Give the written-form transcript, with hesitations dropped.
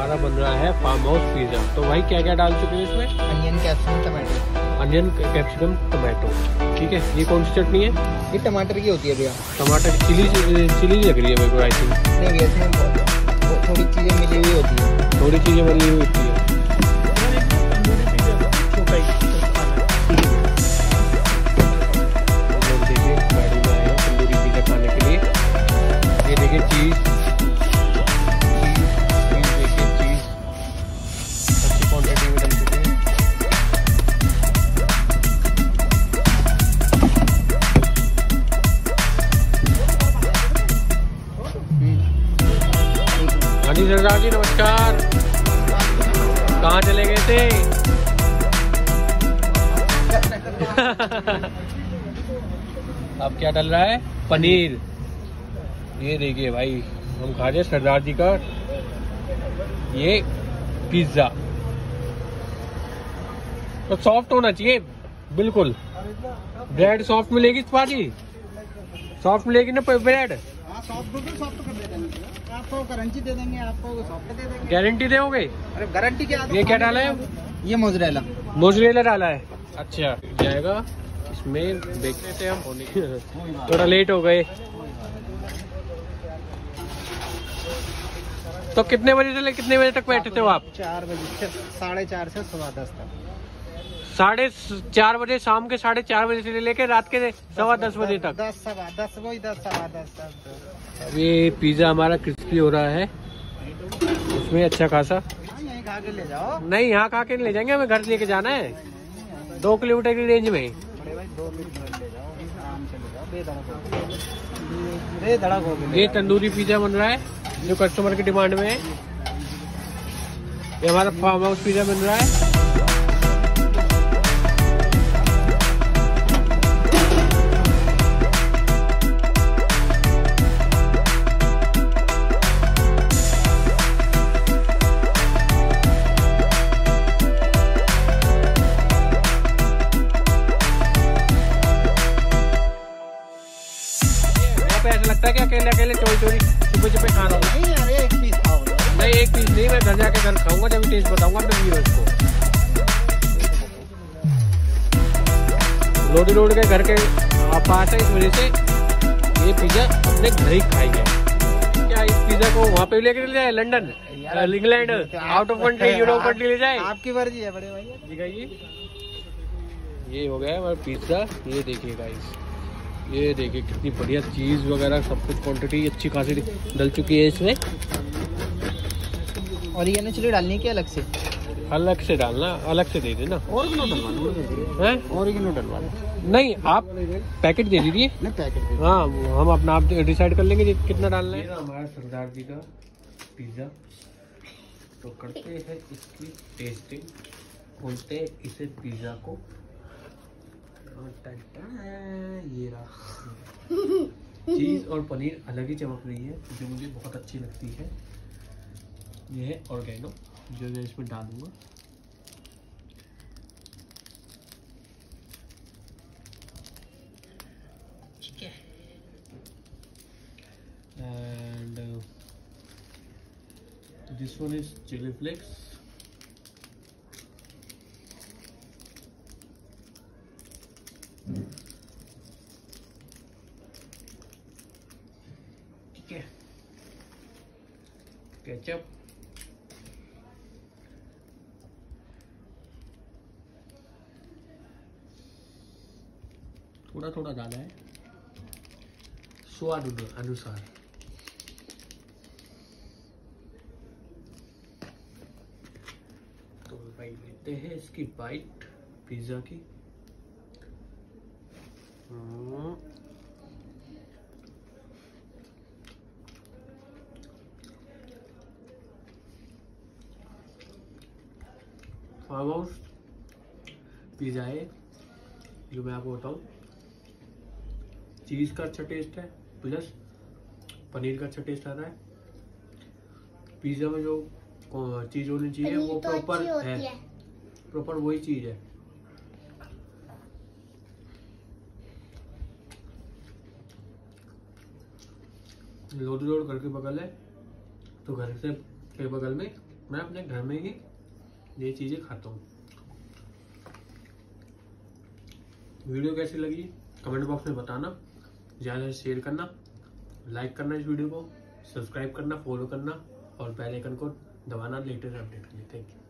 हमारा बन रहा है फार्म हाउस पिज्जा। तो भाई क्या क्या डाल चुके हैं इसमें? Onion, capsicum, tomato. Onion, capsicum, tomato. ठीक है, ये कौन सी चटनी है? ये टमाटर की होती है भैया। टमाटर चिली लग रही है मेरे को, आई थिंक। नहीं भैया, इसमें थोड़ी चीजें मिली हुई होती है। थोड़ी चीजें मिली हुई होती है। देखिए गाड़ी में आए हैं तंदूरी पिज्जा खाने के लिए। ये देखिए चीज देखिए, चीज अच्छी क्वांटिटी में डल चुकी है। हाँ जी सरदार जी, नमस्कार। कहाँ चले गए थे? अब क्या डल रहा है? पनीर। ये देखिए भाई, हम खा रहे हैं सरदार जी का ये पिज्जा। तो सॉफ्ट होना चाहिए बिल्कुल। ब्रेड सॉफ्ट मिलेगी पाजी? सॉफ्ट मिलेगी ना ब्रेड? सॉफ्ट कर देंगे आपको, गारंटी दे देंगे आपको, सॉफ्ट दे देंगे। गारंटी दोगे? अरे गारंटी क्या? ये क्या डाला है? ये मोज़रेला। मोज़रेला डाला है। अच्छा जाएगा इसमें, देख लेते हैं हम। थोड़ा लेट हो गए। तो कितने बजे से कितने बजे तक बैठे थे हो आप? 4 बजे से 4:30 से 10:15 तक। 4:30 बजे, शाम के 4:30 बजे से लेके रात के 10:15 बजे तक। 10 सवा 10 वही 10 सवा 10। ये पिज्जा हमारा क्रिस्पी हो रहा है, उसमें अच्छा खासा। यहीं खा के ले जाओ। नहीं, यहाँ खा के ले जाएंगे, हमें घर लेके जाना है 2 किलोमीटर की रेंज में। बड़े भाई 2 मिनट ले जाओ, आराम से ले जाओ, बेधड़क हो गए। ये तंदूरी पिज्जा बन रहा है जो कस्टमर की डिमांड में है। ये हमारा फार्म हाउस पिज्जा बन रहा है। ऐसा लगता है कि अकेले अकेले चोरी छुपे छुपे खा रहा हूँ। नहीं यार, एक पीस खाओ। नहीं, एक पीस नहीं, मैं घर जाके घर खाऊंगा, जब टेस्ट बताऊंगा अपने व्यूअर्स को। लोड के घर के पास है, इस वजह से ये पिज्जा अपने घर ही खाएंगे। क्या इस पिज्जा को वहाँ पे लेके ले जाए? London, England, out of country, Europe country ले जाए? आपकी मर्जी है बड़े भाई। दिखाइए। ये हो गया हमारा पिज्जा। ये देखिए गाइस, ये देखिए कितनी बढ़िया चीज वगैरह सब कुछ क्वांटिटी अच्छी खासी डल चुकी है इसमें। और ये चिली डालनी है क्या अलग से? अलग से डालना, अलग से दे देना। ओरिजिनल डलवाना है? ओरिजिनल डलवाना नहीं, आप पैकेट दे दीजिए। नहीं, पैकेट। हाँ, हम अपना आप डिसाइड कर लेंगे कितना डालना है। हमारा सरदार जी का पिज्जा। तो करते हैं इसकी टेस्टिंग, खोलते हैं इसे पिज्जा को। ये रहा। चीज और पनीर अलग ही चमक रही है, जो मुझे बहुत अच्छी लगती है। ये है ऑर्गेनो, जो मैं इसमें डालूंगा। ठीक है। And this one is chilli flakes. ठीक है, केचप, थोड़ा थोड़ा डाला है स्वाद अनुसार। तो भाई लेते हैं इसकी बाइट पिज्जा की। फार्म हाउस पिज्जा है जो मैं आपको बताऊं, चीज का अच्छा टेस्ट है, प्लस पनीर का अच्छा टेस्ट आ रहा है। पिज्जा में जो चीज होनी चाहिए वो प्रॉपर है, प्रॉपर वही चीज है। रोड घर के बगल है, तो घर से के बगल में मैं अपने घर में ही ये चीज़ें खाता हूँ। वीडियो कैसी लगी कमेंट बॉक्स में बताना, ज़्यादा शेयर करना, लाइक करना इस वीडियो को, सब्सक्राइब करना, फॉलो करना और बेल आइकन को दबाना लेटेस्ट अपडेट के लिए। Thank you.